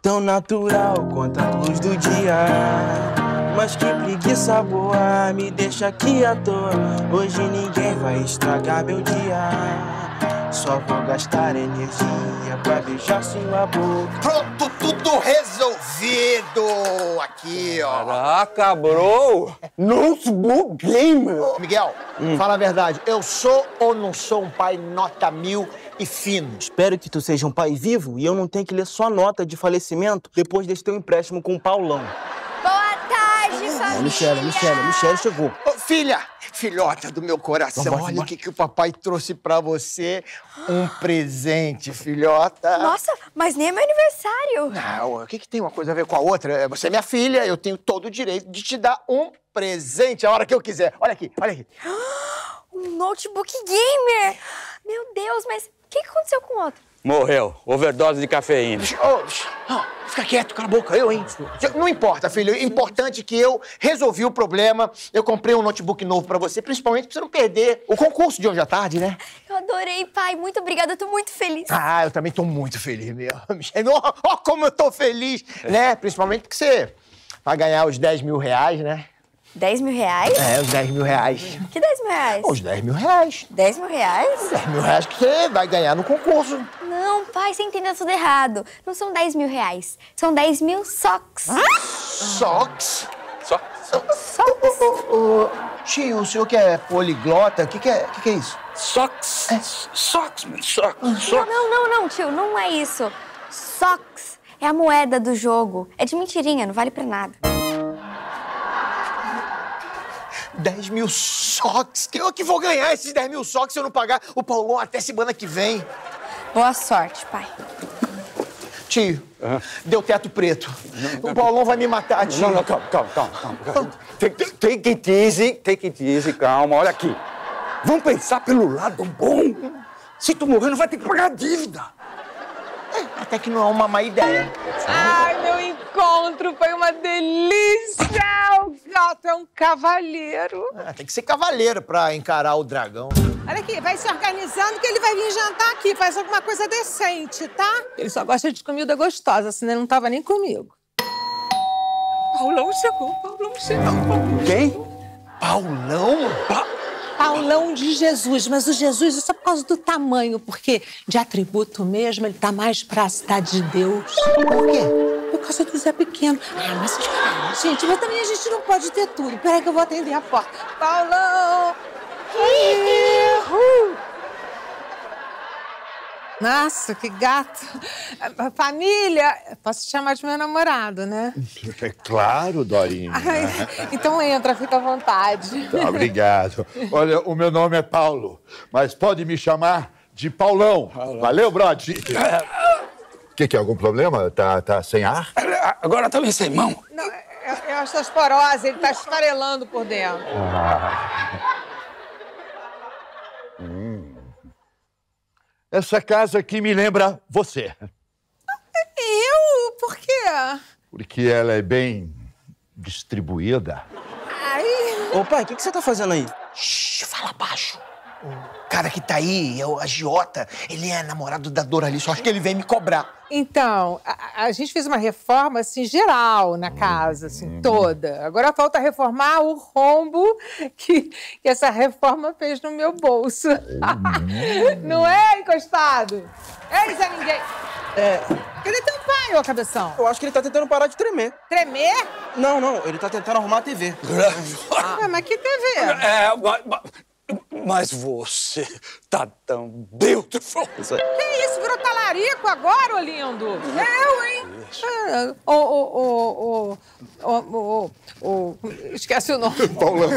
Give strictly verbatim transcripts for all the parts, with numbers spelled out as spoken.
tão natural quanto a luz do dia. Mas que preguiça boa, me deixa aqui à toa. Hoje ninguém vai estragar meu dia. Só vou gastar energia pra beijar sua boca. Pronto, tudo resolvido! Aqui, ó. Caraca, bro! Notebook gamer! Ô, Miguel, hum. fala a verdade. Eu sou ou não sou um pai nota mil e fino? Espero que tu seja um pai vivo e eu não tenha que ler sua nota de falecimento depois desse teu empréstimo com o Paulão. Boa tarde, família! Michele, Michele, Michele chegou. Ô, filha, filhota do meu coração, Vamos, olha o vamos. que, que o papai trouxe pra você. Um presente, filhota. Nossa, mas nem é meu aniversário. Não, o que, que tem uma coisa a ver com a outra? Você é minha filha, eu tenho todo o direito de te dar um presente a hora que eu quiser. Olha aqui, olha aqui. Um notebook gamer! Meu Deus, mas o que, que aconteceu com o outro? Morreu. Overdose de cafeína. Oh, oh, fica quieto, cala a boca, eu, hein? Não importa, filho. O importante é que eu resolvi o problema. Eu comprei um notebook novo pra você, principalmente pra você não perder o concurso de hoje à tarde, né? Eu adorei, pai. Muito obrigada, eu tô muito feliz. Ah, eu também tô muito feliz mesmo. Ó, oh, como eu tô feliz, né? Principalmente porque você vai ganhar os dez mil reais, né? dez mil reais? É, os dez mil reais. Que dez mil reais? Os dez mil reais. dez mil reais? dez mil reais que você vai ganhar no concurso. Não, pai, você entendeu tudo errado. Não são dez mil reais. São dez mil socks. Socks? Só? Socks? Ô, ô, ô, tio, o senhor que é poliglota, o que, que, é, que, que é isso? Socks. É. Socks, man. Socks. Não, Socks. não, não, não, tio. Não é isso. Socks é a moeda do jogo. É de mentirinha, não vale pra nada. dez mil socks? Eu que vou ganhar esses dez mil socks se eu não pagar o Paulão até semana que vem. Boa sorte, pai. Tio, Uhum. deu teto preto. Não, o Paulão vai me matar, tio. Não, não, calma, calma, calma. calma. Take, take it easy, take it easy, calma. Olha aqui. Vamos pensar pelo lado bom. Se tu morrer, não vai ter que pagar a dívida. É, até que não é uma má ideia. Ai, meu encontro foi uma delícia! O gato é um cavalheiro. É, tem que ser cavaleiro pra encarar o dragão. Olha aqui, vai se organizando que ele vai vir jantar aqui. Faz alguma coisa decente, tá? Ele só gosta de comida gostosa, senão ele não tava nem comigo. Paulão chegou, Paulão chegou. Quem? Paulão? Pa Paulão de Jesus, mas o Jesus é só por causa do tamanho, porque de atributo mesmo ele tá mais pra cidade de Deus. Por quê? Por causa do Zé Pequeno. Ah, mas ah, gente, mas também a gente não pode ter tudo. Peraí que eu vou atender a porta. Paulão! Uhul. Nossa, que gato. Família, posso te chamar de meu namorado, né? É claro, Dorinha. Ai, então entra, fica à vontade. Tá, obrigado. Olha, o meu nome é Paulo, mas pode me chamar de Paulão. Paulão. Valeu, brother. O que, que é? Algum problema? Tá, tá sem ar? Agora tá sem mão. Não, é, é a osteosporose, ele tá esfarelando por dentro. Ah. Hum. Essa casa aqui me lembra você. Eu? Por quê? Porque ela é bem distribuída. Ai... Ô, pai, o que, que você tá fazendo aí? Shhh, fala baixo. O cara que tá aí é o agiota. Ele é namorado da Doralice. Eu acho que ele vem me cobrar. Então, a, a gente fez uma reforma, assim, geral na casa, assim, toda. Agora falta reformar o rombo que, que essa reforma fez no meu bolso. Não é, encostado? Ei, Zé Ninguém! É... Cadê teu pai, ô cabeção? Eu acho que ele tá tentando parar de tremer. Tremer? Não, não, ele tá tentando arrumar a T V. Ah, mas que T V? É, mas, mas você tá tão beautiful. Que isso? Virou talarico agora, ô lindo? Eu, hein? Ah, Ô, ô, ô, ô, ô, ô, ô, esquece o nome. Paulão.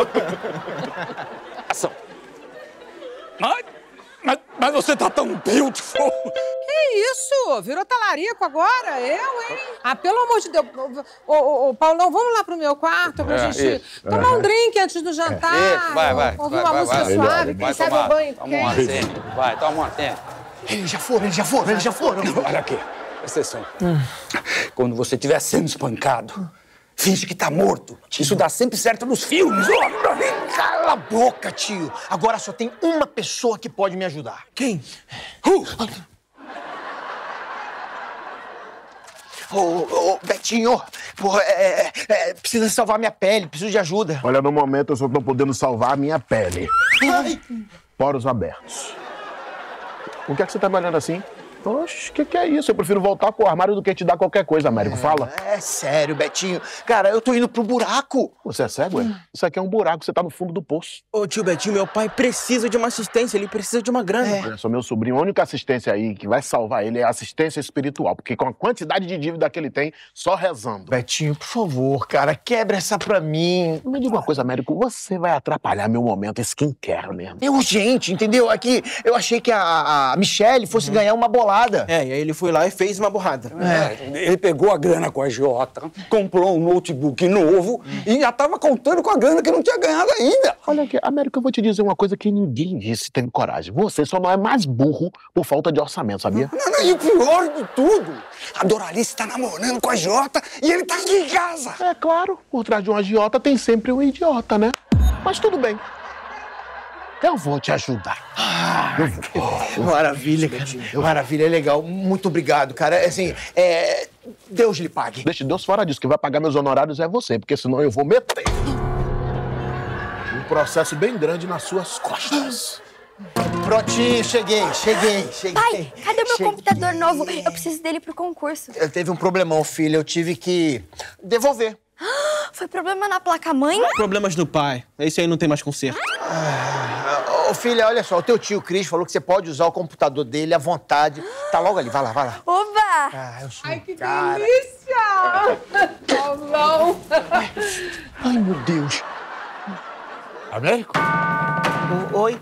Ação. Mas, mas, mas você tá tão beautiful. Que isso? Virou talarico agora? Eu, hein? Ah, pelo amor de Deus. Ô, ô, ô, Paulão, vamos lá pro meu quarto pra É, gente isso. tomar um drink antes do jantar. Isso, vai, vai. Ouvir vai, uma vai, música vai, suave, vai quem sabe tomar, um banho toma um quente. assento. Vai, toma um assento. Eles já foram, eles já foram, eles já foram. Olha aqui, presta atenção. Hum. Quando você estiver sendo espancado, finge que tá morto. Isso dá sempre certo nos filmes. Cala a boca, tio. Agora só tem uma pessoa que pode me ajudar. Quem? Uh. Ô, ô, Betinho, pô, é, é, precisa salvar minha pele, preciso de ajuda. Olha, no momento eu só tô podendo salvar a minha pele. Ai. Poros abertos. Por que é que você tá me olhando assim? Oxe, o que, que é isso? Eu prefiro voltar pro armário do que te dar qualquer coisa, Américo. Fala. É sério, Betinho. Cara, eu tô indo pro buraco. Você é cego, é? Isso aqui é um buraco, você tá no fundo do poço. Ô, tio Betinho, meu pai precisa de uma assistência, ele precisa de uma grana. É. Olha só, meu sobrinho, a única assistência aí que vai salvar ele é a assistência espiritual, porque com a quantidade de dívida que ele tem, só rezando. Betinho, por favor, cara, quebra essa pra mim. Me diga uma coisa, Américo, você vai atrapalhar meu momento skincare mesmo. É urgente, entendeu? Aqui, eu achei que a, a Michelle fosse ganhar uma bolada. É, e aí ele foi lá e fez uma borrada. É, ele pegou a grana com a agiota, comprou um notebook novo e já tava contando com a grana que não tinha ganhado ainda. Olha aqui, Américo, eu vou te dizer uma coisa que ninguém disse tem coragem. Você só não é mais burro por falta de orçamento, sabia? Não, não, e o pior de tudo, a Doralice tá namorando com a agiota e ele tá aqui em casa. É claro, por trás de um agiota tem sempre um idiota, né? Mas tudo bem. Eu vou te ajudar. Ah, maravilha, cara. Maravilha, é legal. Muito obrigado, cara. Assim, é... Deus lhe pague. Deixa Deus fora disso, que vai pagar meus honorários é você, porque senão eu vou meter um processo bem grande nas suas costas. Prontinho, cheguei, cheguei, cheguei. Pai, cadê o meu cheguei. computador novo? Eu preciso dele pro concurso. Eu teve um problemão, filho. Eu tive que devolver. Foi problema na placa-mãe? Problemas do pai. Esse aí não tem mais conserto. Ô, filha, olha só, o teu tio Cris falou que você pode usar o computador dele à vontade. Tá logo ali, vai lá, vai lá. Oba! Ah, eu sou Ai, que cara. delícia! Paulão! Ai, meu Deus. Américo? O- Oi?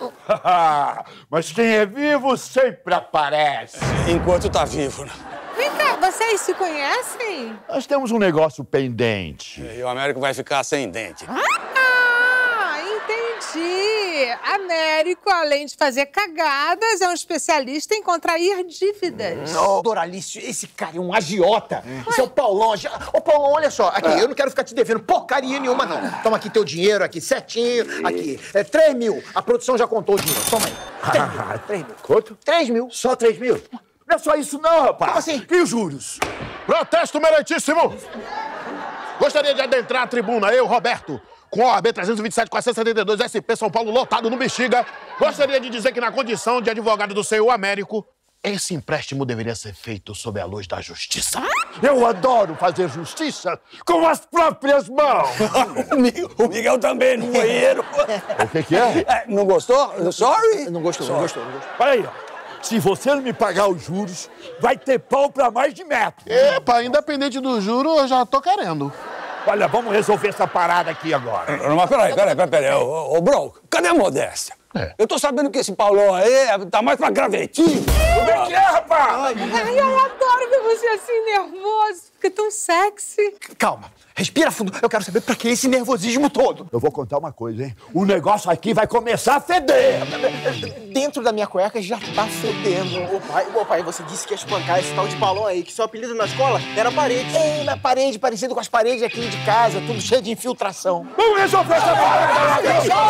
Mas quem é vivo sempre aparece. Enquanto tá vivo, né? Vem cá, vocês se conhecem? Nós temos um negócio pendente. E o Américo vai ficar sem dente. Ah, entendi. Américo, além de fazer cagadas, é um especialista em contrair dívidas. Ô, Doralice, esse cara é um agiota. Esse é o Paulão. agi- Ô, Paulão, olha só. Aqui, eu não quero ficar te devendo porcaria nenhuma, não. Toma aqui teu dinheiro, aqui, certinho. Aqui, é três mil. A produção já contou o dinheiro. Toma aí. Três mil. Três mil. Quanto? Três mil. Só três mil? Não é só isso não, rapaz. Como assim? E os juros? Protesto meritíssimo! Gostaria de adentrar a tribuna, eu, Roberto, com o O A B trezentos e vinte e sete, quatrocentos e setenta e dois, S P São Paulo, lotado no Bexiga. Gostaria de dizer que, na condição de advogado do senhor Américo, esse empréstimo deveria ser feito sob a luz da justiça. Eu adoro fazer justiça com as próprias mãos. o, Miguel, o Miguel também, no banheiro. O que que é? É, não gostou? Sorry? Não gostou, não gostou, não gostou. Olha aí, ó. Se você não me pagar os juros, vai ter pão pra mais de metro. Epa, independente do juro, eu já tô querendo. Olha, vamos resolver essa parada aqui agora. Não, mas peraí, peraí, peraí, peraí. Ô, ô, Bro, cadê a modéstia? É. Eu tô sabendo que esse Paulão aí tá mais pra gravetinho. Como é que é, rapaz? Ai, eu adoro ver você assim nervoso. Fica tão sexy. Calma. Respira fundo. Eu quero saber pra que esse nervosismo todo. Eu vou contar uma coisa, hein? O negócio aqui vai começar a feder. Dentro da minha cueca já tá fedendo. Ô pai, ô pai, você disse que ia espancar esse tal de Paulão aí, que seu apelido na escola era parede. Ei, na parede, parecido com as paredes aqui de casa, tudo cheio de infiltração. Vamos resolver essa parada.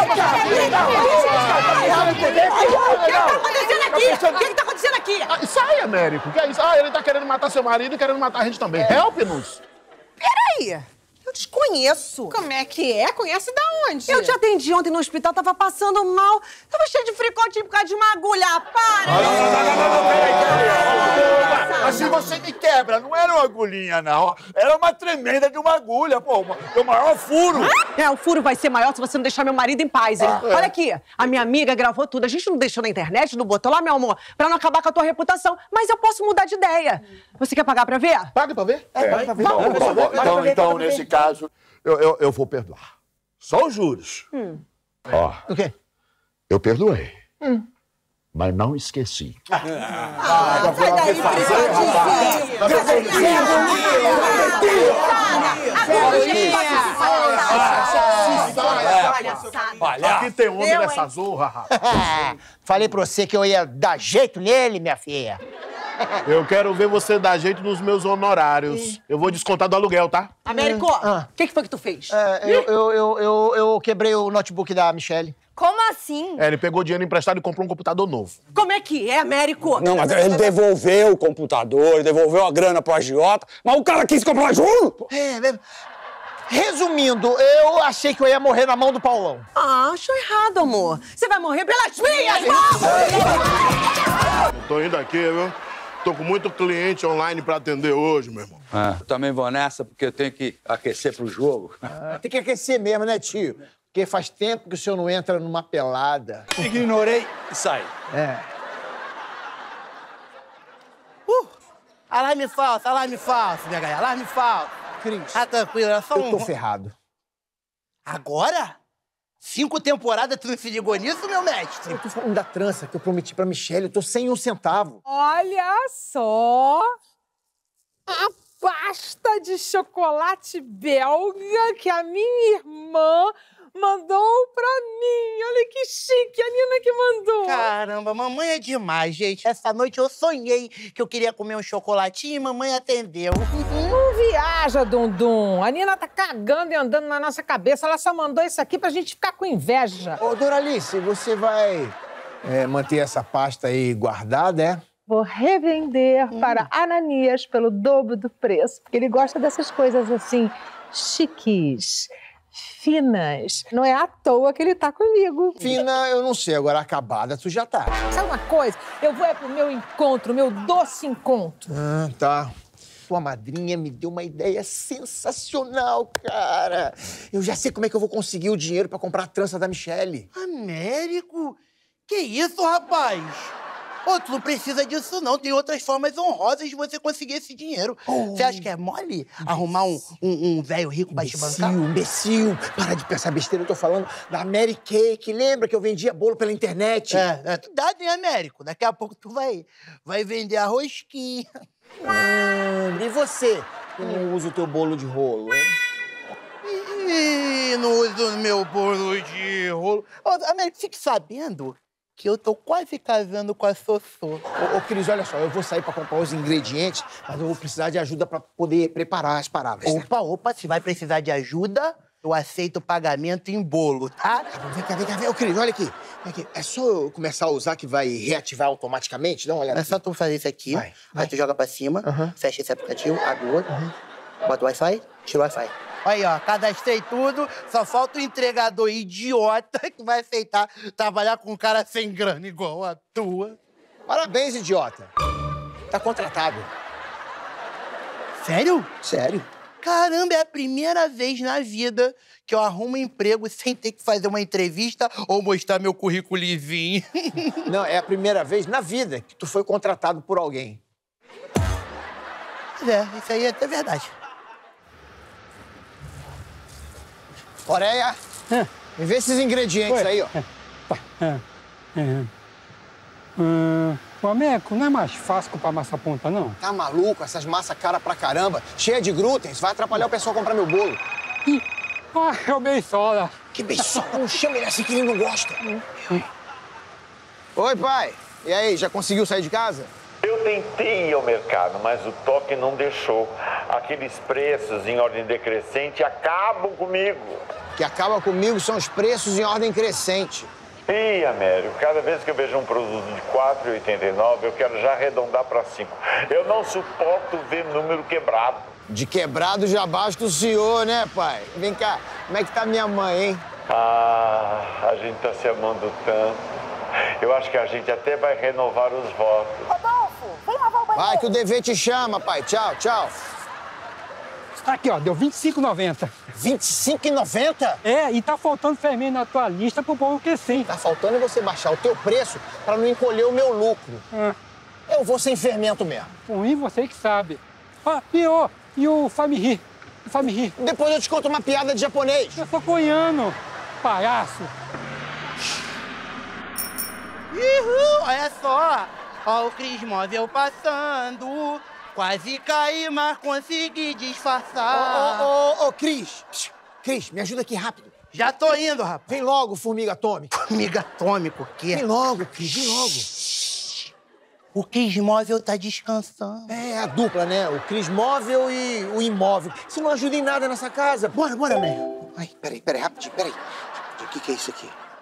O que tá acontecendo aqui? O que que tá acontecendo aqui? Ah, sai, Américo, que é isso? Ah, ele tá querendo matar seu marido e querendo matar a gente também. Help-nos! Peraí, eu te conheço. Como é que é? Conhece da onde? Eu te atendi ontem no hospital, tava passando mal. Tava cheio de fricote por causa de uma agulha. Para! Não, não, não, não, não, peraí, peraí. Assim você me quebra, não era uma agulhinha, não. Era uma tremenda de uma agulha, pô, uma- o maior furo. É, o furo vai ser maior se você não deixar meu marido em paz, hein? Olha aqui, a minha amiga gravou tudo. A gente não deixou na internet, não botou lá, meu amor, pra não acabar com a tua reputação. Mas eu posso mudar de ideia. Você quer pagar pra ver? Paga pra ver? É, paga pra ver. Então, Paga pra então, ver, então, paga pra ver, então, paga pra ver. nesse caso, eu, eu, eu vou perdoar. Só os juros. Ó, O quê? eu perdoei. Mas não esqueci. Sai daí, Aqui tem homem nessa zorra, rapaz. Falei pra você que eu ia dar jeito nele, minha filha. Eu quero ver você dar jeito nos meus honorários. Eu vou descontar do aluguel, tá? Américo, o que, que foi que tu fez? É, eu, eu, eu, eu, eu quebrei o notebook da Michelle. Como assim? É, ele pegou dinheiro emprestado e comprou um computador novo. Como é que é, Américo? Não, mas ele devolveu o computador, ele devolveu a grana pro agiota, mas o cara quis comprar juro. É, é. Resumindo, eu achei que eu ia morrer na mão do Paulão. Ah, achou errado, amor. Você vai morrer pelas minhas mãos! Eu tô indo aqui, viu? Tô com muito cliente online pra atender hoje, meu irmão. Ah, eu também vou nessa porque eu tenho que aquecer pro jogo. Ah, tem que aquecer mesmo, né, tio? Porque faz tempo que o senhor não entra numa pelada. Ignorei e saí. É. Uh! Alarme falso, alarme falso, minha galera, alarme falso. Cris, Tá tranquilo, é só um... eu tô ferrado. Agora? Cinco temporadas tu não se ligou nisso, meu mestre? Eu tô falando da trança que eu prometi pra Michelle, eu tô sem um centavo. Olha só a pasta de chocolate belga que a minha irmã mandou pra mim. Olha que chique, a Nina que mandou. Caramba, mamãe é demais, gente. Essa noite eu sonhei que eu queria comer um chocolatinho e mamãe atendeu. Não viaja, Dundum. A Nina tá cagando e andando na nossa cabeça. Ela só mandou isso aqui pra gente ficar com inveja. Ô, Doralice, você vai é, manter essa pasta aí guardada, é? Vou revender hum. para Ananias pelo dobro do preço, porque ele gosta dessas coisas assim, chiques, finas. Não é à toa que ele tá comigo. Fina, eu não sei. Agora, acabada, tu já tá. Sabe uma coisa? Eu vou é pro meu encontro, meu doce encontro. Ah, tá. Tua madrinha me deu uma ideia sensacional, cara. Eu já sei como é que eu vou conseguir o dinheiro pra comprar a trança da Michelle. Américo? Que isso, rapaz? Ô, tu não precisa disso, não. Tem outras formas honrosas de você conseguir esse dinheiro. Oh. Você acha que é mole arrumar um um velho um rico pra te bancar? Imbecil, para de pensar besteira. Eu tô falando da Mary Cake. Lembra que eu vendia bolo pela internet? É, é. Dá, né, Américo? Daqui a pouco tu vai, vai vender a rosquinha. Hum, e você, que não usa o teu bolo de rolo, hein? Ih, não uso o meu bolo de rolo. Ô, Américo, fique sabendo que eu tô quase casando com a Sossô. Ô, ô, Cris, olha só, eu vou sair pra comprar os ingredientes, mas eu vou precisar de ajuda pra poder preparar as paradas. Opa, né? opa, se vai precisar de ajuda, eu aceito o pagamento em bolo, tá? Vem cá, vem cá, vem. Ô, Cris, olha aqui. Vem aqui. É só eu começar a usar que vai reativar automaticamente? Dá uma olhada. É só tu fazer isso aqui, vai, aí vai. tu joga pra cima, uhum. fecha esse aplicativo, abre o outro, uhum. bota o Wi-Fi, tira o Wi-Fi. Aí, ó, cadastrei tudo, só falta o entregador idiota que vai aceitar trabalhar com um cara sem grana igual a tua. Parabéns, idiota. Tá contratado. Sério? Sério. Caramba, é a primeira vez na vida que eu arrumo um emprego sem ter que fazer uma entrevista ou mostrar meu currículozinho. Não, é a primeira vez na vida que tu foi contratado por alguém. É, isso aí é até verdade. Coreia, é. me vê esses ingredientes Oi. aí, ó. É. Tá. É. É. Hum, o Américo, não é mais fácil comprar massa ponta, não? Tá maluco? Essas massas caras pra caramba, cheia de glúten, vai atrapalhar o pessoal comprar meu bolo. Ih, ah, é o Beisola. Que Beisola? Não chama ele assim que ele não gosta. Hum. Oi, pai. E aí, já conseguiu sair de casa? Eu tentei ir ao mercado, mas o toque não deixou. Aqueles preços em ordem decrescente acabam comigo. O que acaba comigo são os preços em ordem crescente. Ih, Américo, cada vez que eu vejo um produto de quatro reais e oitenta e nove centavos, eu quero já arredondar para cinco. Eu não suporto ver número quebrado. De quebrado já basta o senhor, né, pai? Vem cá, como é que tá minha mãe, hein? Ah, a gente tá se amando tanto. Eu acho que a gente até vai renovar os votos. Rodolfo, vem lavar o banheiro. Vai, que o dever te chama, pai. Tchau, tchau. Aqui, ó, deu vinte e cinco reais e noventa centavos. vinte e cinco reais e noventa centavos? É, e tá faltando fermento na tua lista pro povo que sim. Tá faltando você baixar o teu preço pra não encolher o meu lucro. Ah. Eu vou sem fermento mesmo. Ruim você que sabe. Ah, e, oh, e o Famiri? O Famiri? Depois eu te conto uma piada de japonês. Eu sou coreano, palhaço. Uhul, olha só, ó o Cris Móvel passando, quase caí, mas consegui disfarçar. Ô, ô, ô, ô, Cris, Cris, me ajuda aqui rápido. Já tô indo, rapaz. Vem logo, formiga atômica. Formiga atômica, o quê? Vem logo, Cris, vem logo. O Cris Móvel tá descansando. É, a dupla, né? O Cris Móvel e o imóvel. Você não ajuda em nada nessa casa. Bora, bora, amigo. Ai, peraí, peraí, rapidinho, peraí. O que que é isso aqui?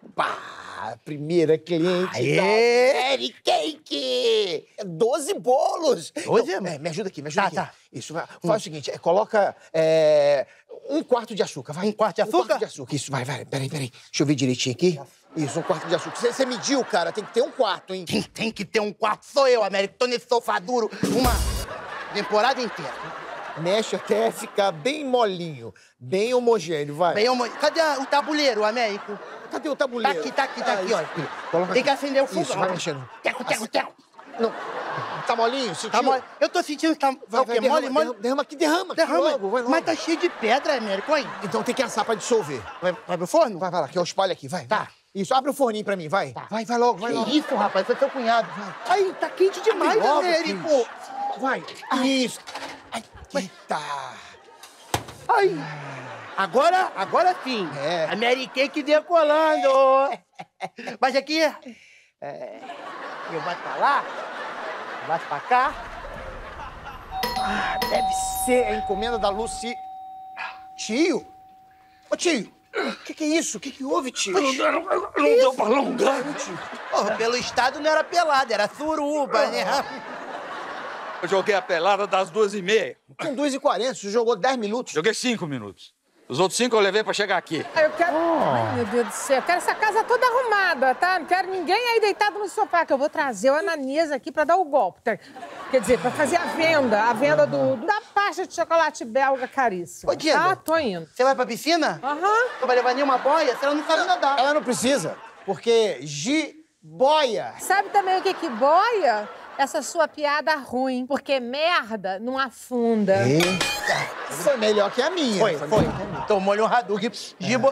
Pá, primeira cliente Aê! da Mary Cake! doze bolos! doze? Então, é, me ajuda aqui, me ajuda Tá, aqui. tá. Isso, vai, faz o seguinte, é, coloca é, um quarto de açúcar, vai. Um quarto de açúcar? Um quarto de açúcar, isso, vai, vai, peraí, peraí. Deixa eu ver direitinho aqui. Isso, um quarto de açúcar. Você, você mediu, cara, tem que ter um quarto, hein? Quem tem que ter um quarto sou eu, Américo. Tô nesse sofá duro uma temporada inteira. Mexe até ficar bem molinho, bem homogêneo, vai. Bem, homo- cadê a- o tabuleiro, Américo? Cadê o Tá tabuleiro? aqui, tá aqui, tá aqui, isso. olha. Coloca Tem aqui. que acender o fogão. Isso, vai mexendo. Teco, teco, teco. Não, tá molinho? Sentiu? Tá mole. Eu tô sentindo que tá, Vai, tá o vai, quê? derrama, Mole, mole? derrama, derrama aqui, derrama. Derrama. Logo, vai logo. Mas tá cheio de pedra, Américo, olha. Então tem que assar pra dissolver. Vai, vai pro forno? Vai, vai lá, que eu espalho aqui, vai. Tá. vai. Isso, abre o forninho pra mim, vai. Vai, vai logo, vai Que logo. isso, rapaz? Foi seu cunhado. Ai, tá quente demais, Logo, Américo. Cris. Vai. Isso. Ai, eita. Ai. Agora, agora sim. É. A Mary Cake decolando. Mas aqui, é, eu bato pra lá, bato pra cá. Ah, deve ser a encomenda da Lucy. Tio? Ô, tio, o que, que é isso? O que, que houve, tio? Não deu pra alongar. Porra, pelo estado não era pelada, era suruba, né? Eu joguei a pelada das duas e meia. Com duas e quarenta, você jogou dez minutos. Joguei cinco minutos. Os outros cinco eu levei pra chegar aqui. Eu quero. Ai, meu Deus do céu, eu quero essa casa toda arrumada, tá? Não quero ninguém aí deitado no sofá, que eu vou trazer o Ananias aqui pra dar o golpe. Tá? Quer dizer, pra fazer a venda, a venda do, da pasta de chocolate belga caríssimo. Ô, Diego. Tá, tô indo. Você vai pra piscina? Aham. Não vai levar nenhuma boia? Você não sabe nadar. Ela não precisa, porque jiboia. Sabe também o que que boia? Essa sua piada ruim, porque merda não afunda. Foi melhor que a minha. Foi, foi. Tomou-lhe um Hadouken. Gibo...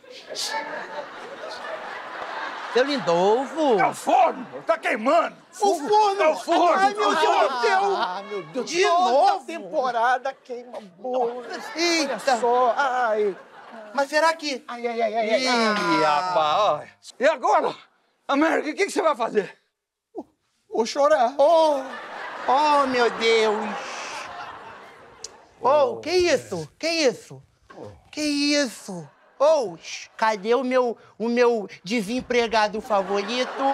Seu Lindolfo. É o forno! Tá queimando! O forno! É o forno! Ai, meu Deus do céu! Ah, meu Deus. De Toda novo? temporada queima bolo. Eita! Olha só. Ai. Mas será que... Ai, ai, ai, ai, ai. Ih, rapaz, olha. E agora? América, o que, que você vai fazer? Vou chorar. Oh! Oh, meu Deus! Oh, que isso? Que isso? Que isso? Oh, cadê o meu, o meu desempregado favorito?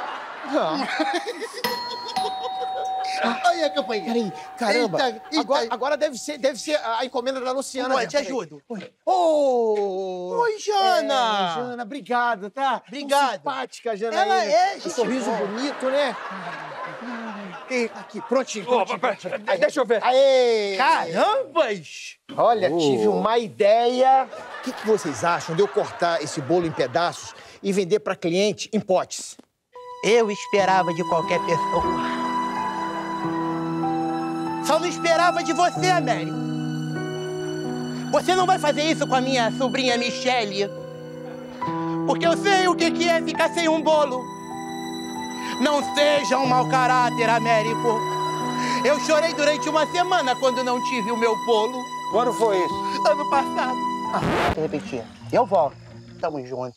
Ai, a campanha. Peraí, caramba. Eita, eita. Agora, agora deve, ser, deve ser a encomenda da Luciana. Oi, mesmo. te Peraí. ajudo. Ô! Oi, Jana. É, Jana, obrigado, tá? Obrigado. Tão simpática, Jana. Ela é, Um gente sorriso boa. bonito, né? E aqui, prontinho, prontinho. Opa, prontinho. pera, deixa eu ver. Aê! Carambas! Olha, tive uma ideia. O que, que vocês acham de eu cortar esse bolo em pedaços e vender para cliente em potes? Eu esperava de qualquer pessoa. Só não esperava de você, Américo. Você não vai fazer isso com a minha sobrinha Michele. Porque eu sei o que que é ficar sem um bolo. Não seja um mau caráter, Américo. Eu chorei durante uma semana quando não tive o meu bolo. Quando foi isso? Ano passado. Ah, de repetir. Eu volto. Tamo junto.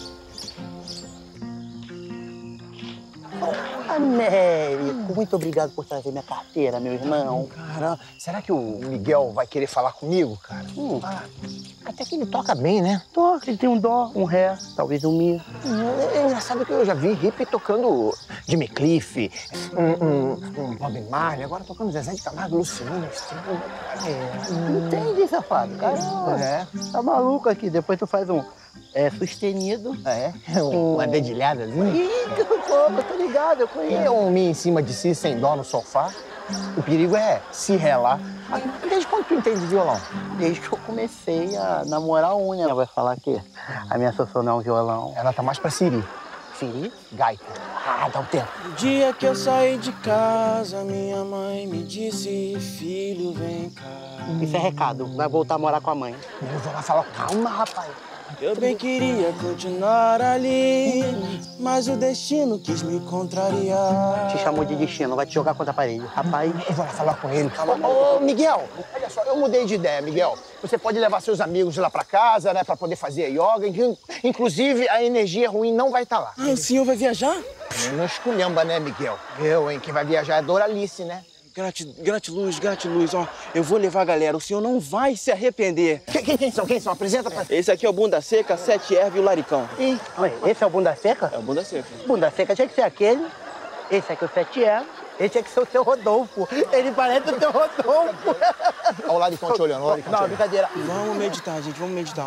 Oh, Américo, muito obrigado por trazer minha carteira, meu irmão. Caramba, será que o Miguel vai querer falar comigo, cara? Hum. Ah, até que ele toca bem, né? Toca, ele tem um dó, um ré, talvez um mi. É, é engraçado que eu já vi hippie tocando Jimmy Cliff, um, um, um Bob Marley, agora tocando Zezé de Camargo, Luciano. É. Entendi, safado. Caramba. É. Tá maluco aqui. Depois tu faz um é, sustenido. É? Uma dedilhadazinha? Ih, que eu tô, tô ligado, eu conheço. E um mi em cima de si, sem dó no sofá. O perigo é se relar. Mas desde quando tu entende de violão? Desde que eu comecei a namorar a unha. Ela vai falar que a minha assessora não é um violão. Ela tá mais pra Siri. Siri? Gaita. Ah, dá um tempo. No dia que eu saí de casa, minha mãe me disse, filho, vem cá. Isso é recado. Vai voltar a morar com a mãe. Eu vou lá falar, calma, rapaz. Eu bem queria continuar ali, mas o destino quis me contrariar. Te chamou de destino, vai te jogar contra a parede. Rapaz. Eu vou lá falar com ele. Ô, ô, Miguel, olha só, eu mudei de ideia, Miguel. Você pode levar seus amigos lá pra casa, né, pra poder fazer yoga. Inclusive, a energia ruim não vai estar lá. Ah, o senhor vai viajar? Não esculhamba, né, Miguel? Eu, hein, quem vai viajar é Doralice, né? Grati, gratiluz, gratiluz, ó. Eu vou levar a galera, o senhor não vai se arrepender. Quem, quem, quem são? Quem são? Apresenta pra... Esse aqui é o Bunda Seca, Sete Erva e o Laricão. Ih, ué, esse é o Bunda Seca? É o Bunda Seca. Bunda Seca tinha que ser aquele. Esse aqui é o Sete Erva. Esse aqui é o seu Rodolfo. Ele parece o seu Rodolfo. Olha o Laricão te olhando, olha o Laricão te Não, olhando. brincadeira. Vamos meditar, gente, vamos meditar.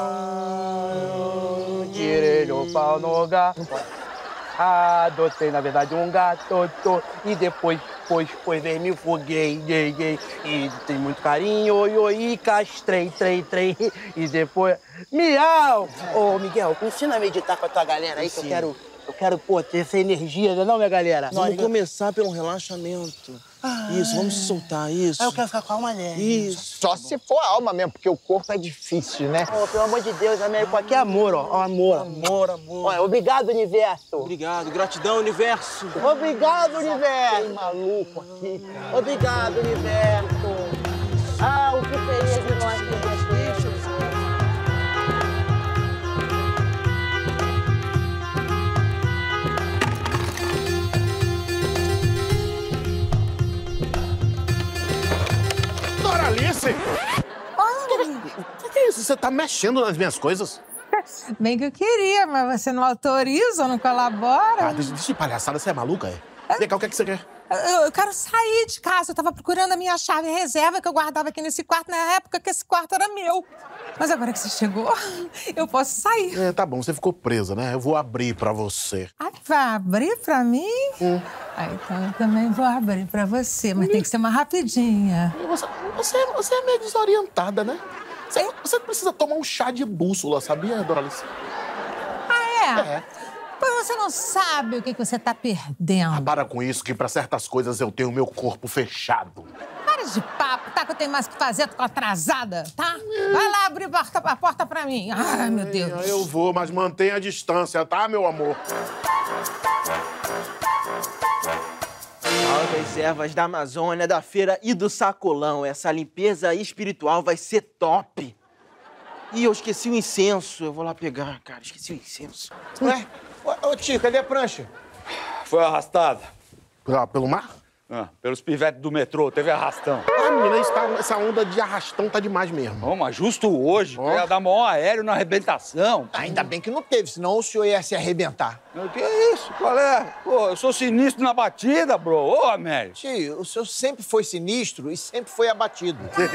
Tirei o pau no gato. Adotei, na verdade, um gato. Tô, e depois, pois, pois, vem, me foguei, gay, gay. E tem muito carinho, oi, oi, e castrei, trei, trei. E depois, miau! Ô, Miguel, ensina a meditar com a tua galera aí, que eu quero, eu quero, pô, ter essa energia, não, minha galera? Vamos Nós- começar pelo relaxamento. Isso, vamos se soltar, isso. Ah, eu quero ficar com a alma leve. Isso. Só se for a alma mesmo, porque o corpo é difícil, né? Ô, pelo amor de Deus, Américo, aqui é amor, ó, ó, amor. Amor, amor. Olha, obrigado, universo. Obrigado, gratidão, universo. Obrigado, universo. Tem maluco aqui, cara. Obrigado, universo. Ah, o que seria de nós sem você? Doralice! O que é isso? Você tá mexendo nas minhas coisas? Bem que eu queria, mas você não autoriza, não colabora. Ah, deixa, deixa de palhaçada, você é maluca, é? Vem cá, o que é que você quer? Eu, eu quero sair de casa. Eu tava procurando a minha chave reserva que eu guardava aqui nesse quarto na época que esse quarto era meu. Mas agora que você chegou, eu posso sair. É, tá bom, você ficou presa, né? Eu vou abrir pra você. Ai, vai abrir pra mim? Hum. Ah, então eu também vou abrir pra você, mas hum. tem que ser uma rapidinha. Você, você, você é meio desorientada, né? Você, você precisa tomar um chá de bússola, sabia, Doralice? Ah, é? É. Pois você não sabe o que, que você tá perdendo. Ah, para com isso, que pra certas coisas eu tenho meu corpo fechado. Para de papo, tá? Que eu tenho mais o que fazer, tô atrasada, tá? Vai lá abrir a porta, a porta pra mim. Ai, meu Deus. Eu vou, mas mantenha a distância, tá, meu amor? Altas ervas da Amazônia, da feira e do sacolão. Essa limpeza espiritual vai ser top. Ih, eu esqueci o incenso. Eu vou lá pegar, cara. Esqueci o incenso. Ué? Ô, tio, cadê a prancha? Foi arrastada. Ah, pelo mar? Ah, pelos pivetes do metrô, teve arrastão. Ah, menina, isso tá- essa onda de arrastão tá demais mesmo. Ô, mas justo hoje, oh. ia dar maior aéreo na arrebentação. Ainda bem que não teve, senão o senhor ia se arrebentar. O que é isso? Qual é? Pô, eu sou sinistro na batida, bro. Ô, Américo. Tio, o senhor sempre foi sinistro e sempre foi abatido.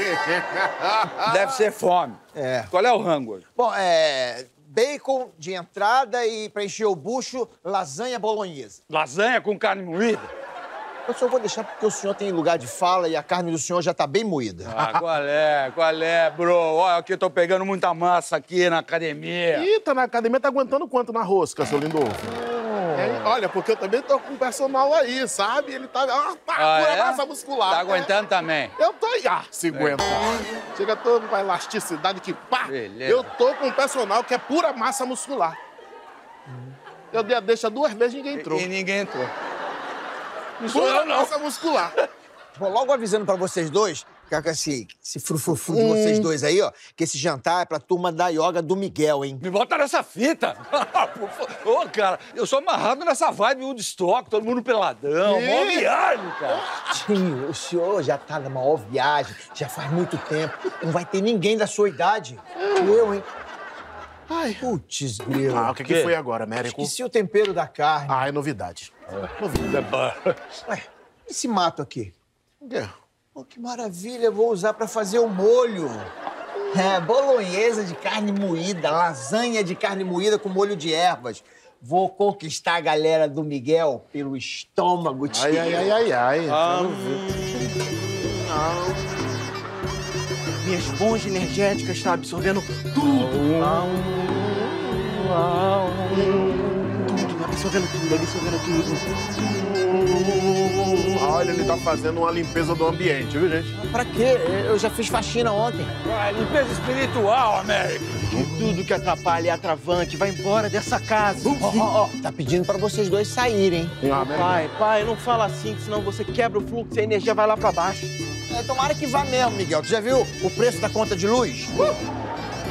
Deve ser fome. É. Qual é o rango hoje? Bom, é... bacon de entrada e, pra encher o bucho, lasanha bolonhesa. Lasanha com carne moída? Eu só vou deixar porque o senhor tem lugar de fala e a carne do senhor já tá bem moída. Ah, qual é? Qual é, bro? Olha, aqui eu tô pegando muita massa aqui na academia. Ih, tá na academia, tá aguentando quanto na rosca, seu lindo? Oh. É, olha, porque eu também tô com um personal aí, sabe? Ele tá... Ah, tá Ah, pura é? massa muscular. Tá aguentando também? Eu tô... Ah, se aguenta. Chega todo com a elasticidade que pá. Beleza. Eu tô com um personal que é pura massa muscular. Eu dei a deixa duas vezes e ninguém entrou. E, e ninguém entrou. Não sou eu, não. Massa muscular. Vou logo avisando pra vocês dois, que esse, esse frufrufu de vocês dois aí, ó, que esse jantar é pra turma da yoga do Miguel, hein? Me bota nessa fita. Ô, cara, eu sou amarrado nessa vibe Woodstock, todo mundo peladão, mó viagem, cara. Tio, o senhor já tá na maior viagem, já faz muito tempo. Não vai ter ninguém da sua idade. Eu, hein? Ai. Putz, grilo. Ah, o que, que foi agora, Américo? Esqueci o tempero da carne. Ah, é novidade. É. Novidade. Ué, esse mato aqui? O quê? Oh, que maravilha, eu vou usar pra fazer o molho. É, bolonhesa de carne moída, lasanha de carne moída com molho de ervas. Vou conquistar a galera do Miguel pelo estômago, tio. Ai, ai, ai, ai, ai. Ah, ah. Minha esponja energética está absorvendo tudo. Ah, ah, tudo, absorvendo tudo, absorvendo tudo. Olha, ele tá fazendo uma limpeza do ambiente, viu, gente? Pra quê? Eu já fiz faxina ontem. Ah, limpeza espiritual, Américo. Tudo que atrapalha é atravante. Vai embora dessa casa. Ó, ó, ó, tá pedindo pra vocês dois saírem. Ah, pai, pai, não fala assim, senão você quebra o fluxo e a energia vai lá pra baixo. É, tomara que vá mesmo, Miguel. Tu já viu o preço da conta de luz? Uh!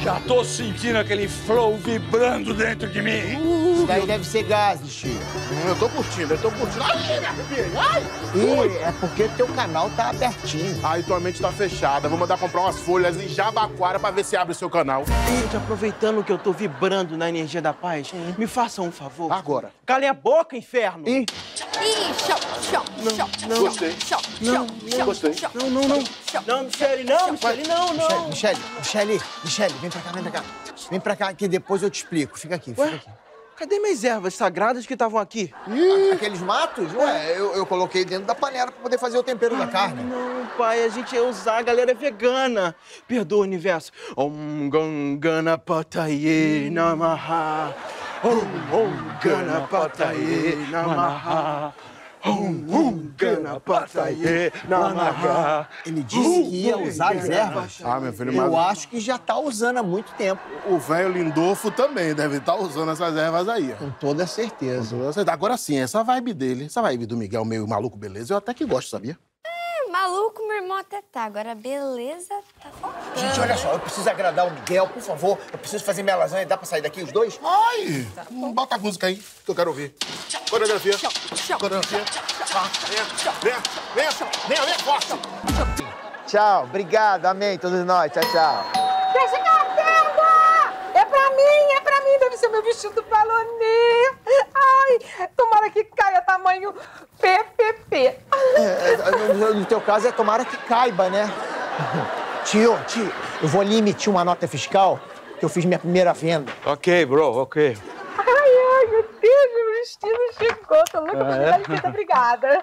Já tô sentindo aquele flow vibrando dentro de mim. Isso daí deve ser gases, Chico. Hum, eu tô curtindo, eu tô curtindo. Ai, minha filha, ai! Ih, é porque teu canal tá abertinho. Ai, tua mente tá fechada. Vou mandar comprar umas folhas em Jabaquara pra ver se abre o seu canal. Gente, aproveitando que eu tô vibrando na energia da paz, me faça um favor. Agora. Calem a boca, inferno! Ih, Ih, show, show, show, não. Gostei. show, Não, show, não, gostei. show, Não, não, não. show. Não, Michele, não, Michele, não, não. Michele, Michele, Michele, vem pra cá, vem pra cá. Vem pra cá que depois eu te explico. Fica aqui, fica Ué? aqui. Cadê minhas ervas sagradas que estavam aqui? Ih, aqueles matos? Ué, eu, eu coloquei dentro da panela pra poder fazer o tempero da carne. Não, pai, a gente ia usar, a galera é vegana. Perdoa, universo. Om Gangana Pataye Namaha. Om Om Ganapataye Namaha. Om Om Ganapataye Namaha. Ele disse que ia usar as ervas. Ah, meu filho, Eu mas acho que já tá usando há muito tempo. o velho Lindolfo também deve estar usando essas ervas aí. ó. Com toda certeza. Agora sim, essa vibe dele, essa vibe do Miguel meio maluco, beleza, eu até que gosto, sabia? Maluco, meu irmão até tá. Agora, beleza, tá faltando. Gente, olha só, eu preciso agradar o Miguel, por favor. Eu preciso fazer minha lasanha. Dá pra sair daqui os dois? Ai! Bota a música aí, que eu quero ouvir. Coreografia. Coreografia. Ah, venha, venha, venha, venha, venha, forte. Tchau, obrigado, amém, todos nós. Tchau, tchau. Fecha a carteira! É pra mim, é pra mim. Deve ser meu vestido balonê. Ai, tomara que caia tamanho P P P. É, no, no teu caso, é tomara que caiba, né? Tio, tio, eu vou ali emitir uma nota fiscal que eu fiz minha primeira venda. Ok, bro, ok. Ai, ai, meu Deus, meu vestido chegou. Tô louca pra me dar licença, obrigada.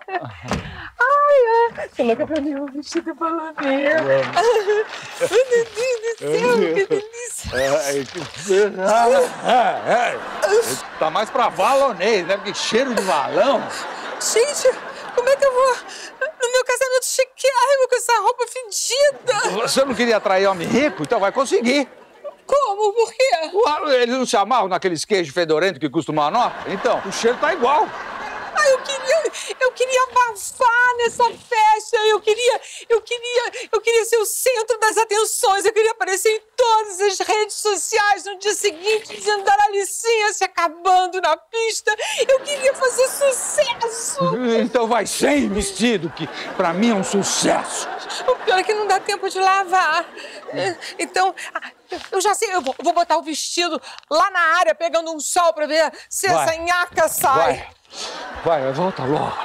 Ai, ai, tô louca pra mim, um vestido balonê. Ai, meu Deus do céu, que delícia. É, é, é. Tá mais pra valonês, né? Porque cheiro de valão. Gente, como é que eu vou no meu casamento chiquérrimo com essa roupa fedida? Você não queria atrair homem rico? Então vai conseguir. Como? Por quê? Ué, eles não se amarram naqueles queijos fedorentos que custam uma nota? Então, o cheiro tá igual. Ai, eu queria, eu queria abafar nessa festa, eu queria, eu queria, eu queria ser o centro das atenções, eu queria aparecer em todas as redes sociais no dia seguinte, dizendo dar a licença, se acabando na pista, eu queria fazer sucesso! Então vai sem vestido, que pra mim é um sucesso. O pior é que não dá tempo de lavar. Então, eu já sei, eu vou, eu vou botar o vestido lá na área, pegando um sol pra ver se Vai. essa nhaca sai. Vai. Vai, volta logo.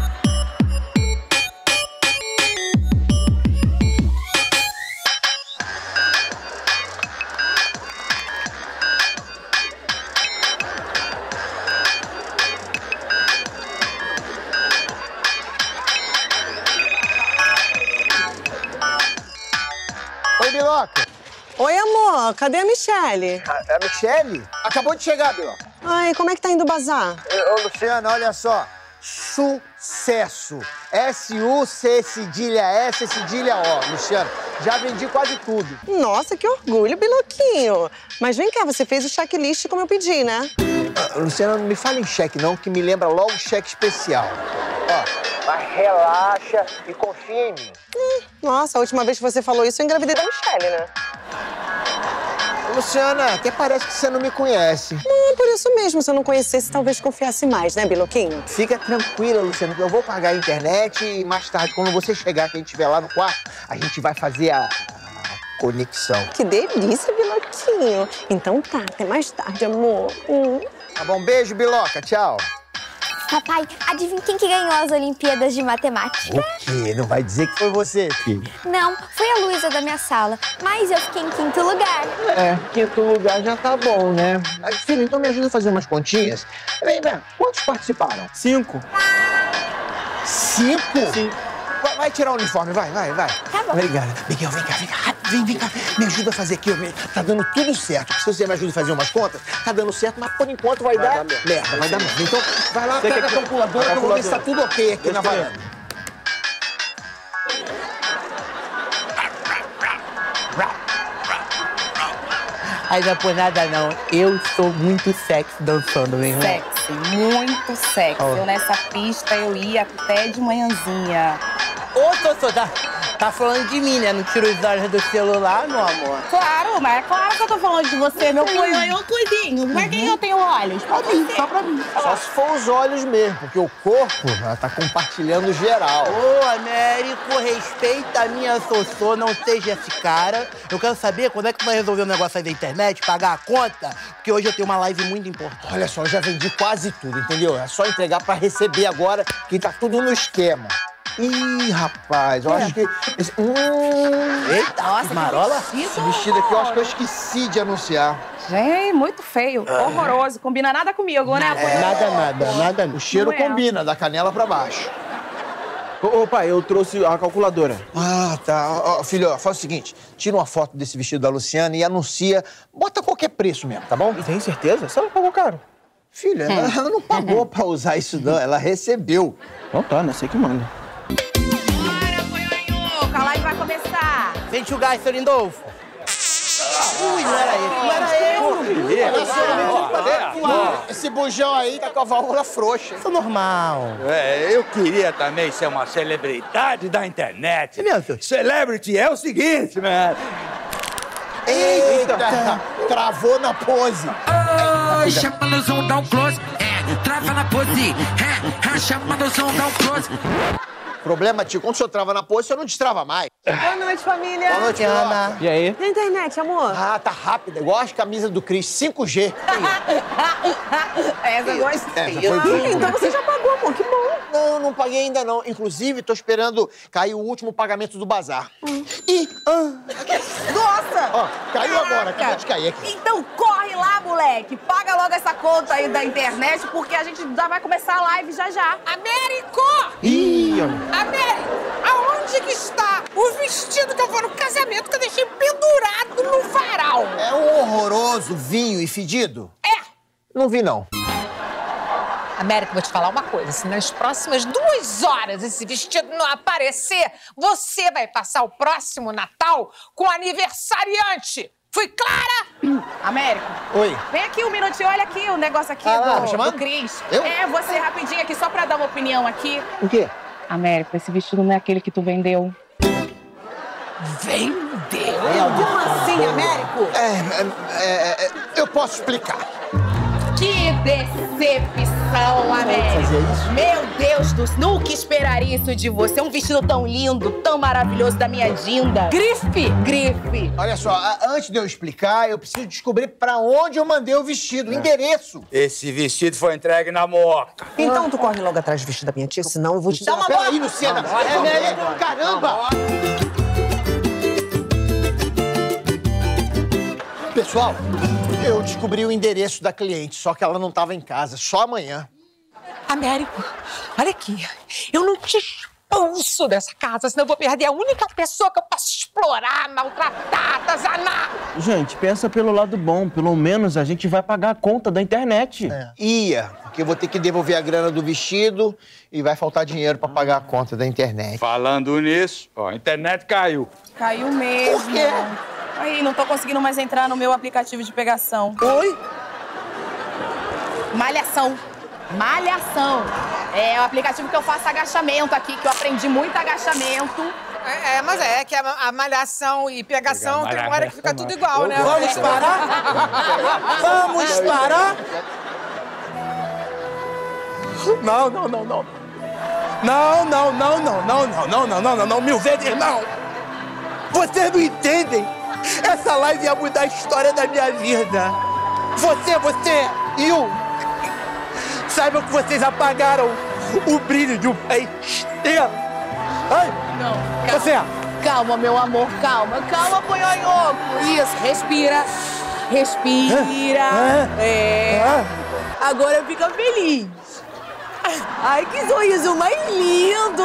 Oi, Biloca. Oi, amor. Cadê a Michele? A, a Michele? Acabou de chegar, Biloca. Ai, como é que tá indo o bazar? Ô, Luciana, olha só. Sucesso. S U C cedilha S cedilha O. Luciana, já vendi quase tudo. Nossa, que orgulho, Biloquinho. Mas vem cá, você fez o checklist como eu pedi, né? Ah, Luciana, não me fala em cheque, não, que me lembra logo cheque especial. Ó, mas relaxa e confia em mim. Hum, nossa, a última vez que você falou isso, eu engravidei da Michele, né? Luciana, até parece que você não me conhece. Hum, por isso mesmo, se eu não conhecesse, talvez confiasse mais, né, Biloquinho? Fica tranquila, Luciana, que eu vou pagar a internet e mais tarde, quando você chegar, que a gente estiver lá no quarto, a gente vai fazer a, a conexão. Que delícia, Biloquinho. Então tá, até mais tarde, amor. Hum. Tá bom, beijo, Biloca, tchau. Papai, adivinha quem que ganhou as Olimpíadas de Matemática? O quê? Não vai dizer que foi você, filho? Não, foi a Luísa da minha sala, mas eu fiquei em quinto lugar. É, quinto lugar já tá bom, né? Mas, filho, então me ajuda a fazer umas continhas. Vem, vem, quantos participaram? Cinco. Cinco? Cinco. Vai, vai tirar o uniforme, vai, vai, vai. Tá bom. Obrigada. Miguel, vem cá, vem cá, rápido, vem, vem cá. Me ajuda a fazer aqui, ó. Tá dando tudo certo. Se você me ajuda a fazer umas contas, tá dando certo, mas por enquanto vai, Vai dar, dar merda. merda. Vai dar merda. Então, vai lá, Você pega quer a que- calculadora, a que eu vou ver se tá calculadora. tudo ok aqui na Gostei. varanda. Ai, não é por nada, não. Eu sou muito sexy dançando, meu irmão. Sexy, muito sexy. Ó. Eu nessa pista eu ia até de manhãzinha. Ô, Sossô, dá, Tá falando de mim, né? Não tira os olhos do celular, meu amor. Claro, mas é claro que eu tô falando de você, meu punhão coisinho. Pra quem eu tenho olhos? Pra mim, só pra mim. Só se for os olhos mesmo, porque o corpo ela tá compartilhando geral. Ô, Américo, respeita a minha sossô, não seja esse cara. Eu quero saber quando é que tu vai resolver o negócio aí da internet, pagar a conta, porque hoje eu tenho uma live muito importante. Olha só, eu já vendi quase tudo, entendeu? É só entregar pra receber agora, que tá tudo no esquema. Ih, rapaz, eu é. acho que... Esse... Hum... Eita, nossa, marola. Esse vestido aqui eu acho que eu esqueci de anunciar. Gente, muito feio, ah. horroroso. Combina nada comigo, né? É, nada, nada, nada. O cheiro é. combina, da canela pra baixo. Ô, ô, pai, eu trouxe a calculadora. Ah, tá. Ó, filho, ó, faz o seguinte, tira uma foto desse vestido da Luciana e anuncia, bota qualquer preço mesmo, tá bom? Tem certeza? Você não pagou caro. Filha, hum. ela, ela não pagou pra usar isso não, ela recebeu. Então tá, né? Sei que manda. Bora, Poionho, a live vai começar. Vem enxugar esse Lindolfo. Ui, não era ele, não era ele. Olha só, esse bujão aí tá com a válvula frouxa. Isso é normal. É, eu queria também ser uma celebridade da internet. É mesmo? Celebrity é o seguinte, man. Eita, travou na pose. Oh, chama no zoom, dá um close. É, trava na pose. É, chama no zoom, dá um close. Problema, tio, quando o senhor trava na pose, o senhor não destrava mais. Boa noite, família. Boa noite, Ana. E aí? Na internet, amor? Ah, tá rápida, igual as camisas do Cris, cinco G. Essa eu gostei. Essa foi ah, então você já pagou, amor, que bom. Não, não paguei ainda não. Inclusive, tô esperando cair o último pagamento do bazar. Hum. Ih, ah. Nossa! Ó, caiu agora, acabou de cair aqui. Então corre lá, moleque. Paga logo essa conta aí da internet, porque a gente já vai começar a live já já. Américo! Ih, ó. Américo, aonde que está o vestido que eu vou no casamento que eu deixei pendurado no varal? É um horroroso vinho e fedido? É. Não vi, não. Américo, vou te falar uma coisa. Se nas próximas duas horas esse vestido não aparecer, você vai passar o próximo Natal com o aniversariante. Fui clara? Hum, Américo. Oi. Vem aqui um minutinho, olha aqui o negócio aqui ah, do, lá, do Cris. Eu? É, você rapidinho aqui, só pra dar uma opinião aqui. O quê? Américo, esse vestido não é aquele que tu vendeu. Vendeu? Como assim, Américo? É, é, é, eu posso explicar. Que decepção, Américo. Meu Deus do céu, nunca esperaria isso de você. Um vestido tão lindo, tão maravilhoso da minha Dinda. Grife, grife. Olha só, antes de eu explicar, eu preciso descobrir pra onde eu mandei o vestido, o endereço. Esse vestido foi entregue na Moca. Então tu corre logo atrás do vestido da minha tia, senão eu vou te dar uma bola. Peraí, Luciana. É, é, caramba! Pessoal, eu descobri o endereço da cliente, só que ela não estava em casa, só amanhã. Américo, olha aqui, eu não te expulso dessa casa, senão eu vou perder a única pessoa que eu posso explorar, maltratar, atazanar. Gente, pensa pelo lado bom, pelo menos a gente vai pagar a conta da internet. É. Ia, porque eu vou ter que devolver a grana do vestido e vai faltar dinheiro para pagar a conta da internet. Falando nisso, ó, a internet caiu. Caiu mesmo. Por quê? Aí, não tô conseguindo mais entrar no meu aplicativo de pegação. Oi? Malhação. Malhação. É o aplicativo que eu faço agachamento aqui, que eu aprendi muito agachamento. É, é mas é que a, a malhação e pegação Pegar tem uma hora que fica tudo igual, né? Vamos parar? Vamos parar? Não, não, não, não. Não, não, não, não, não, não, não, não, não, não, não, mil vezes não. Vocês não entendem. Essa live ia mudar a história da minha vida. Você, você e eu. Saibam que vocês apagaram o brilho de um país inteiro. Ai, não, calma. Você. Calma, meu amor, calma. Calma, Poionhoco. Isso, respira. Respira. Ah, é. ah. Agora fica feliz. Ai, que sorriso mais lindo!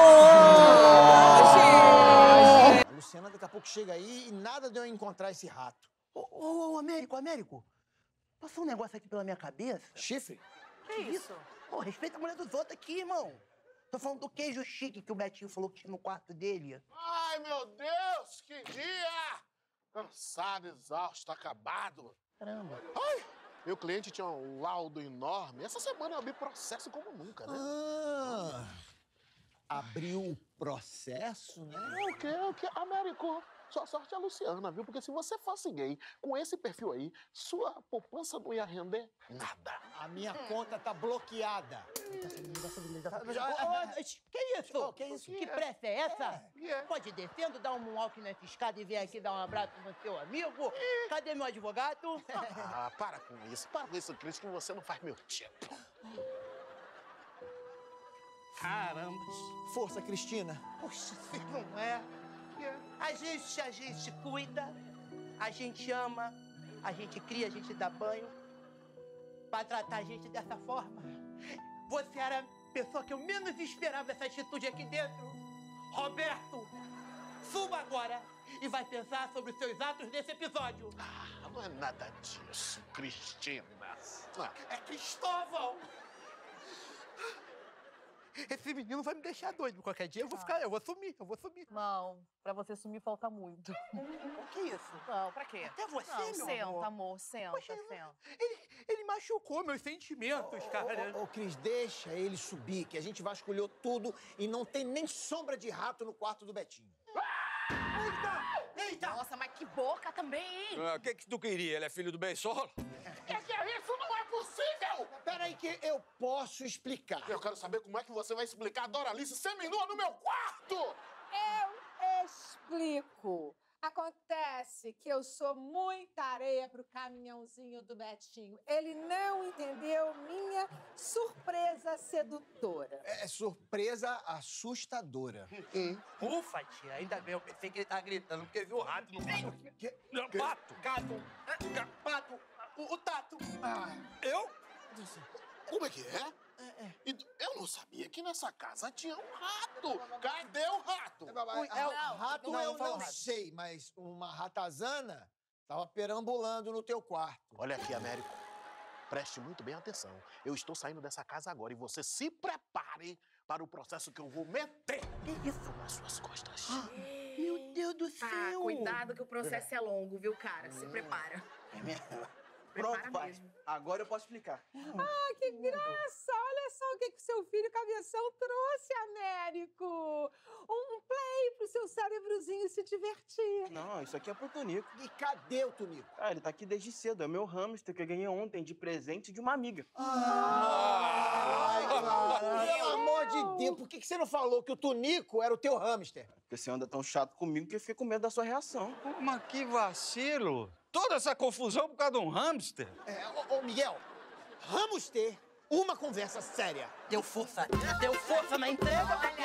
A Luciana daqui a pouco chega aí e nada de eu encontrar esse rato. Ô, ô, ô, Américo, Américo. Passou um negócio aqui pela minha cabeça. Chifre? Que isso? Pô, respeita a mulher dos outros aqui, irmão. Tô falando do queijo chique que o Betinho falou que tinha no quarto dele. Ai, meu Deus, que dia! Cansado, exausto, acabado. Caramba. Ai, meu cliente tinha um laudo enorme. Essa semana eu abri processo como nunca, né? Ah, a abriu o processo, né? O quê? O quê? Américo, sua sorte é a Luciana, viu? Porque se você fosse gay, com esse perfil aí, sua poupança não ia render nada. A minha conta tá bloqueada. Que isso? Oh, que isso? Que pressa é essa? É. Pode ir descendo, dar um walk nessa escada e vir aqui dar um abraço no seu amigo? Cadê meu advogado? Ah, para com isso. Para com isso, Cris, que você não faz meu tipo. Caramba. Força, Cristina. Poxa, se não é. A gente, a gente cuida, a gente ama, a gente cria, a gente dá banho. Pra tratar a gente dessa forma, você era a pessoa que eu menos esperava essa atitude aqui dentro. Roberto, suba agora e vai pensar sobre os seus atos desse episódio. Ah, não é nada disso, Cristina. Ah. É Cristóvão. Esse menino vai me deixar doido. Qualquer dia eu vou ficar, eu vou sumir, eu vou sumir. Não, pra você sumir falta muito. O que é isso? Não, pra quê? Até você, Não, meu senta, amor. amor, senta, Poxa, senta. Ele, ele machucou meus sentimentos, cara. Ô, ô, Cris, deixa ele subir, que a gente vasculhou tudo e não tem nem sombra de rato no quarto do Betinho. Eita! Eita! Nossa, mas que boca também, hein? O que que tu queria? Ele é filho do Beisola? É que isso não é possível! Peraí que eu posso explicar. Eu quero saber como é que você vai explicar a Doralice seminua no meu quarto! Eu explico. Acontece que eu sou muita areia pro caminhãozinho do Betinho. Ele não entendeu minha surpresa sedutora. É surpresa assustadora. Hum. Ufa, tia, ainda bem. Eu pensei que ele tava gritando porque viu o rato no Que? Que? Pato! Gato! Ga- Pato! O, o tato! Ah, Eu? Como é que é? E eu não sabia que nessa casa tinha um rato. Cadê o rato? é, não, o rato não, eu não fala não rato. sei, mas uma ratazana tava perambulando no teu quarto. Olha aqui, Américo. Preste muito bem atenção. Eu estou saindo dessa casa agora e você se prepare para o processo que eu vou meter isso nas suas costas. Meu Deus do céu! Ah, cuidado que o processo é longo, viu, cara? Se prepara. Pronto, pai. Agora eu posso explicar. Ah, que graça! Olha só o que que seu filho cabeção trouxe, Américo! Um play pro seu cérebrozinho se divertir. Não, isso aqui é pro Tonico. E cadê o Tonico? Ah, ele tá aqui desde cedo. É meu hamster que eu ganhei ontem de presente de uma amiga. Ai, cara, pelo amor de Deus, por que que você não falou que o Tonico era o teu hamster? Porque você anda tão chato comigo que eu fiquei com medo da sua reação. Mas que vacilo! Toda essa confusão por causa de um hamster? É, ô, ô, Miguel, vamos ter uma conversa séria. Deu força, deu força na entrega.